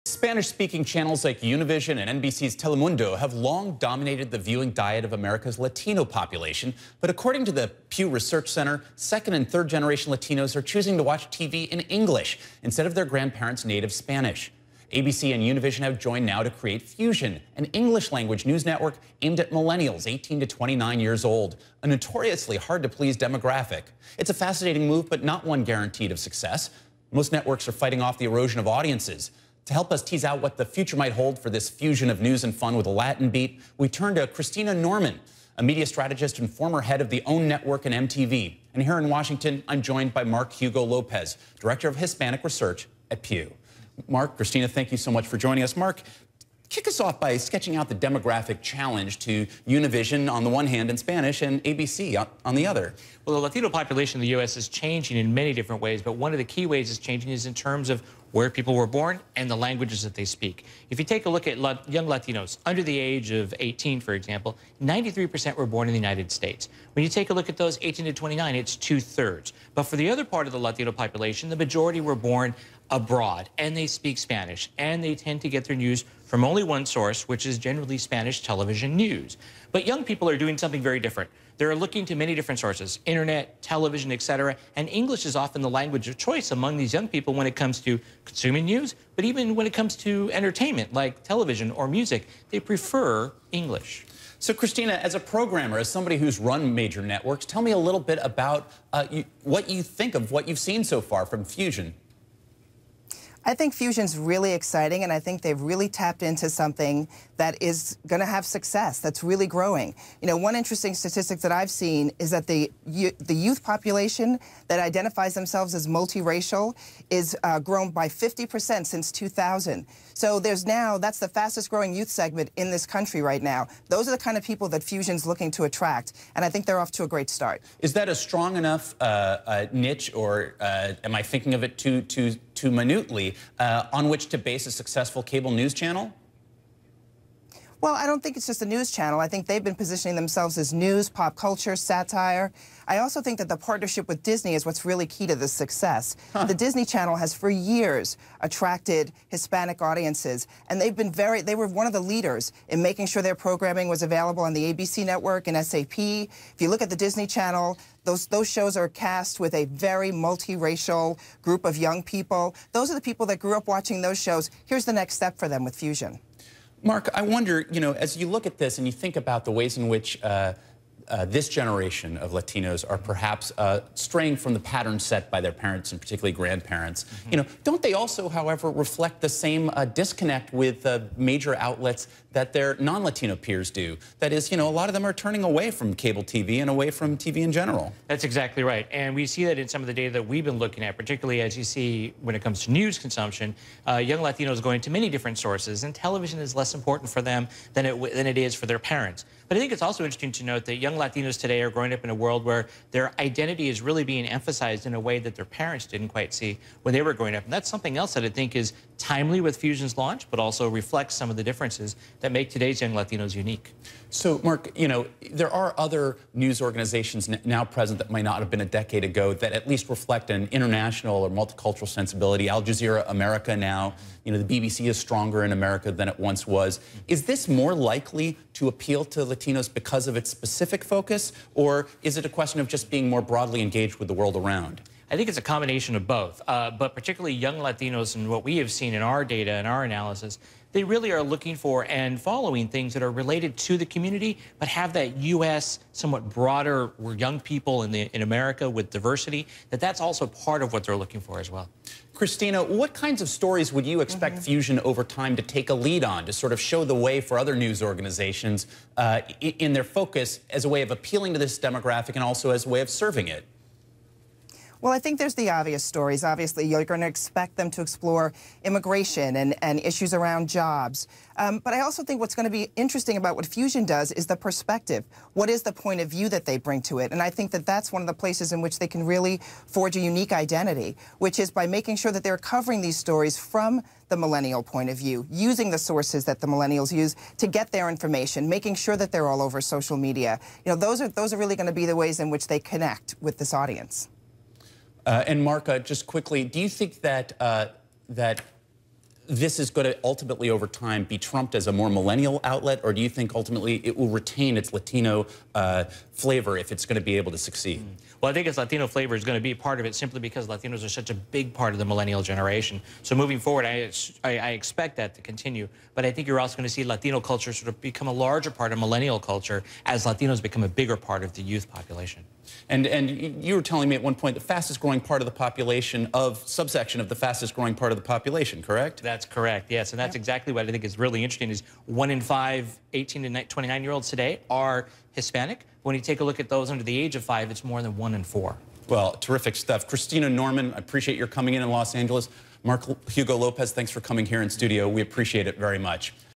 Spanish-speaking channels like Univision and NBC's Telemundo have long dominated the viewing diet of America's Latino population. But according to the Pew Research Center, second- and third-generation Latinos are choosing to watch TV in English instead of their grandparents' native Spanish. ABC and Univision have joined now to create Fusion, an English-language news network aimed at millennials 18 to 29 years old, a notoriously hard-to-please demographic. It's a fascinating move, but not one guaranteed of success. Most networks are fighting off the erosion of audiences. To help us tease out what the future might hold for this fusion of news and fun with a Latin beat, we turn to Christina Norman, a media strategist and former head of the OWN Network and MTV. And here in Washington, I'm joined by Hugo Lopez, Director of Hispanic Research at Pew. Mark, Christina, thank you so much for joining us. Mark, kick us off by sketching out the demographic challenge to Univision on the one hand in Spanish and ABC on the other. Well, the Latino population in the U.S. is changing in many different ways, but one of the key ways it's changing is in terms of where people were born and the languages that they speak. If you take a look at young Latinos under the age of 18, for example, 93% were born in the United States. When you take a look at those 18 to 29, it's 2/3. But for the other part of the Latino population, the majority were born abroad, and they speak Spanish, and they tend to get their news from only one source, which is generally Spanish television news. But young people are doing something very different. They're looking to many different sources, internet, television, etc., and English is often the language of choice among these young people when it comes to consuming news, but even when it comes to entertainment like television or music, they prefer English. So, Christina, as a programmer, as somebody who's run major networks, tell me a little bit about what you think of what you've seen so far from Fusion. I think Fusion's really exciting, and I think they've really tapped into something that is going to have success, that's really growing. You know, one interesting statistic that I've seen is that the youth population that identifies themselves as multiracial is grown by 50% since 2000. So that's the fastest growing youth segment in this country right now. Those are the kind of people that Fusion's looking to attract, and I think they're off to a great start. Is that a strong enough niche, or am I thinking of it too minutely, on which to base a successful cable news channel? Well, I don't think it's just a news channel. I think they've been positioning themselves as news, pop culture, satire. I also think that the partnership with Disney is what's really key to this success. The Disney Channel has for years attracted Hispanic audiences, and they were one of the leaders in making sure their programming was available on the ABC network and SAP. If you look at the Disney Channel, those shows are cast with a very multiracial group of young people. Those are the people that grew up watching those shows. Here's the next step for them with Fusion. Mark, I wonder, you know, as you look at this and you think about the ways in which this generation of Latinos are perhaps straying from the pattern set by their parents and particularly grandparents, you know, don't they also, however, reflect the same disconnect with major outlets that their non-Latino peers do? That is, you know, a lot of them are turning away from cable TV and away from TV in general. That's exactly right. And we see that in some of the data that we've been looking at, particularly as you see when it comes to news consumption, young Latinos going to many different sources, and television is less important for them than it is for their parents. But I think it's also interesting to note that young Latinos today are growing up in a world where their identity is really being emphasized in a way that their parents didn't quite see when they were growing up. And that's something else that I think is timely with Fusion's launch, but also reflects some of the differences that make today's young Latinos unique. So, Mark, you know, there are other news organizations now present that might not have been a decade ago that at least reflect an international or multicultural sensibility. Al Jazeera America now, you know, the BBC is stronger in America than it once was. Is this more likely to appeal to Latinos because of its specific focus, or is it a question of just being more broadly engaged with the world around? I think it's a combination of both, but particularly young Latinos and what we have seen in our data and our analysis, they really are looking for and following things that are related to the community, but have that U.S. somewhat broader, we're young people in America with diversity, that's also part of what they're looking for as well. Christina, what kinds of stories would you expect Fusion over time to take a lead on, to sort of show the way for other news organizations in their focus as a way of appealing to this demographic and also as a way of serving it? Well, I think there's the obvious stories. Obviously, you're going to expect them to explore immigration and issues around jobs. But I also think what's going to be interesting about what Fusion does is the perspective. What is the point of view that they bring to it? And I think that that's one of the places in which they can really forge a unique identity, which is by making sure that they're covering these stories from the millennial point of view, using the sources that the millennials use to get their information, making sure that they're all over social media. You know, those are really going to be the ways in which they connect with this audience. And Mark, just quickly, do you think that this is going to ultimately, over time, be trumped as a more millennial outlet, or do you think ultimately it will retain its Latino flavor if it's going to be able to succeed? Well, I think its Latino flavor is going to be part of it simply because Latinos are such a big part of the millennial generation. So moving forward, I expect that to continue. But I think you're also going to see Latino culture sort of become a larger part of millennial culture as Latinos become a bigger part of the youth population. And you were telling me at one point the fastest growing part of the population subsection of the fastest growing part of the population, correct? That's correct, yes. And that's exactly what I think is really interesting is 1 in 5 18 to 29-year-olds today are Hispanic. When you take a look at those under the age of 5, it's more than 1 in 4. Well, terrific stuff. Christina Norman, I appreciate your coming in Los Angeles. Hugo Lopez, thanks for coming here in studio. We appreciate it very much.